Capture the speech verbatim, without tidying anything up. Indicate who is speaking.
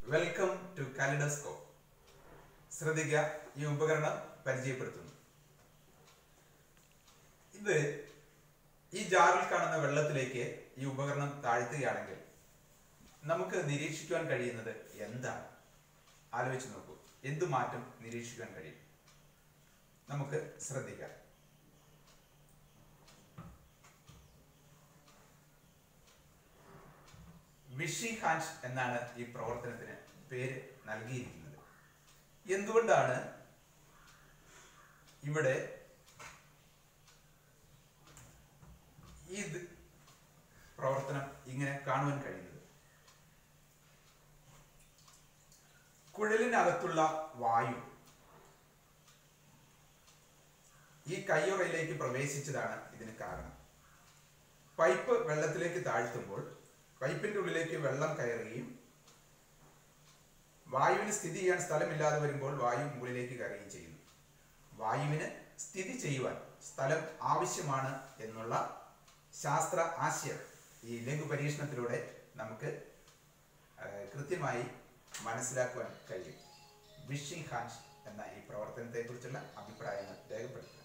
Speaker 1: Welcome to kaleidoscope. ശ്രദ്ധിക്കുക, ഈ ഉപകരണം പരിചയപ്പെടുത്തുന്നു. ഇത് ഈ ജാറിൽ കാണുന്ന വെള്ളത്തിലേക്ക് ഈ ഉപകരണം താഴ്ത്തുകയാണെങ്കിൽ നമുക്ക് നിരീക്ഷിക്കുവാൻ കഴിയുന്നത് എന്താണ്? ആലോചിച്ച് നോക്കൂ, എന്തു മാറ്റം നിരീക്ഷിക്കാൻ കഴിയും? നമുക്ക് ശ്രദ്ധിക്കാം. വിഷി ഹാൻഡ് എന്നാണ് ഈ പ്രവർത്തനത്തിന് പേര് നൽകിയിരിക്കുന്നത്. എന്തുകൊണ്ടാണ് ഇവിടെ ഈ പ്രവർത്തനം ഇങ്ങനെ കാണുവാൻ കഴിയുന്നത്? കുഴലിനകത്തുള്ള വായു ഈ കയ്യുറയിലേക്ക് പ്രവേശിച്ചതാണ് ഇതിന് കാരണം. പൈപ്പ് വെള്ളത്തിലേക്ക് താഴ്ത്തുമ്പോൾ പൈപ്പിന്റെ ഉള്ളിലേക്ക് വെള്ളം കയറുകയും വായുവിന് സ്ഥിതി ചെയ്യാൻ സ്ഥലമില്ലാതെ വരുമ്പോൾ വായു മുകളിലേക്ക് കയറുകയും ചെയ്യുന്നു. വായുവിന് സ്ഥിതി ചെയ്യുവാൻ സ്ഥലം ആവശ്യമാണ് എന്നുള്ള ശാസ്ത്ര ആശയം ഈ ലഘു പരീക്ഷണത്തിലൂടെ നമുക്ക് കൃത്യമായി മനസ്സിലാക്കുവാൻ കഴിയും. വിഷി ഹാൻഡ് എന്ന ഈ പ്രവർത്തനത്തെക്കുറിച്ചുള്ള അഭിപ്രായങ്ങൾ രേഖപ്പെടുത്തുക.